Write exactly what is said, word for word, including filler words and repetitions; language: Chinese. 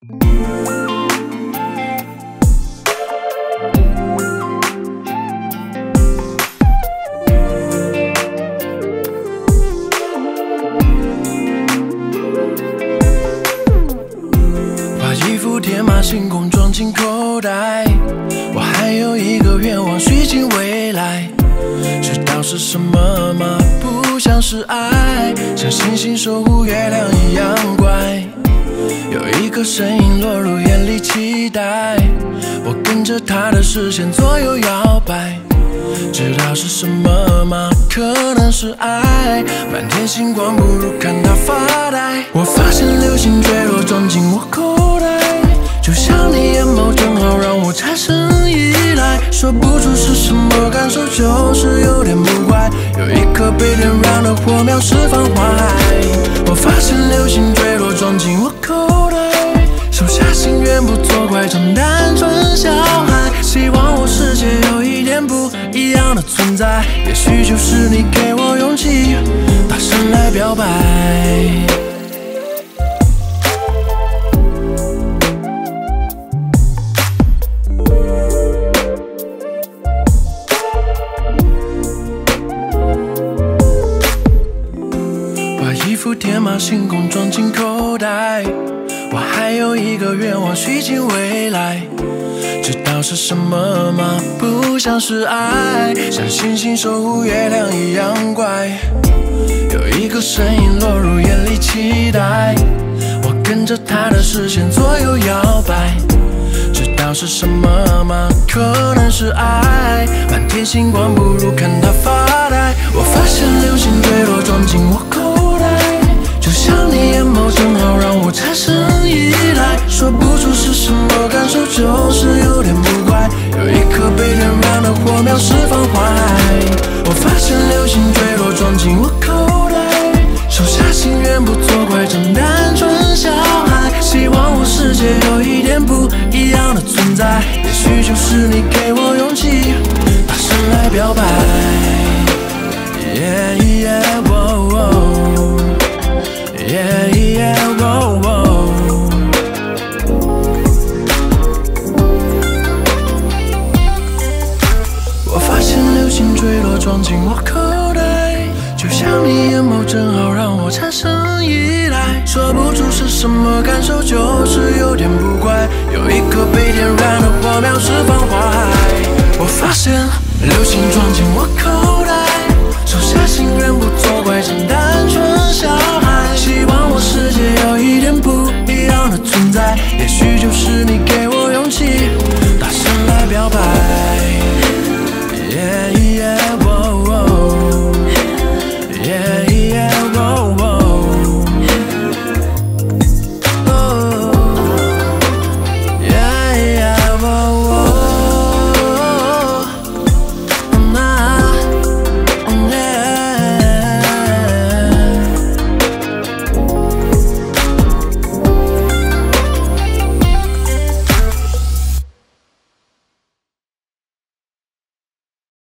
把衣服天马行空装进口袋，我还有一个愿望虚进未来，知道是什么吗？不像是爱，像星星守护月亮一样乖。有一个身影落入眼里，期待我跟着他的视线左右摇摆，知道是什么吗？可能是爱，满天星光不如看他发呆。我发现流星坠落撞进我口袋，就像你眼眸正好让我产生依赖，说不出是什么感受，就是有点不怪。有一颗被点燃的火苗释放花海，我发现流星坠落撞进我口袋，手下心愿不作怪，装单纯小孩，希望我世界有一点不一样的存在，也许就是你给我勇气，大声来表白。衣服天马行空装进口袋，我还有一个愿望虚进未来，知道是什么吗？不像是爱，像星星守护月亮一样乖。有一个身影落入眼里，期待我跟着他的视线左右摇摆，知道是什么吗？可能是爱，满天星光不如看他发呆。我发现流星坠落撞进我口袋，就像你眼眸正好让我产生依赖，说不出是什么感受，就是有点不怪。有一颗被点燃的火苗释放花海，我发现流星坠落撞进我口袋，手下心愿不作怪，真单纯小孩，希望我世界有一点不一样的存在，也许就是你给我勇气，大声来表白。Yeah, yeah, whoa, whoa. Yeah, yeah, whoa, whoa. 我发现流星坠落撞进我口袋，就像你眼眸正好让我产生依赖，说不出是什么感受，就是有点不怪。有一颗被点燃的火苗释放花海，我发现流星撞进我口袋，手下心愿不作怪，真单纯小孩，希望我世界有一点不一样的存在，也许就是你给